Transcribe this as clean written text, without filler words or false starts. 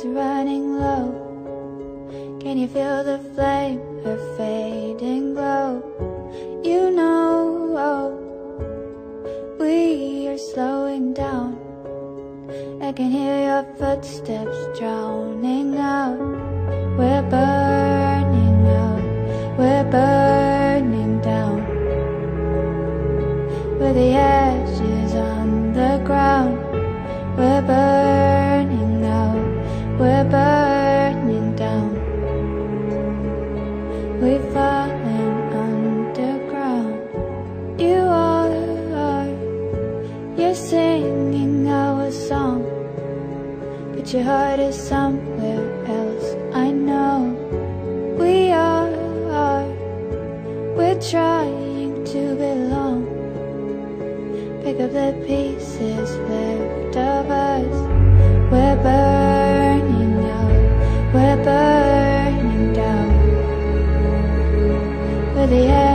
are running low. Can you feel the flame, her fading glow? You know, we are slowing down. I can hear your footsteps drowning out. We're burning out, we're burning down. We're the ashes on the ground. We're burning out, we're burning down. We've fallen underground. You are, you're singing our song, but your heart is somewhere else. I know we are, we're trying to belong. Pick up the pieces left of us. We're burning out, we're burning down. We're the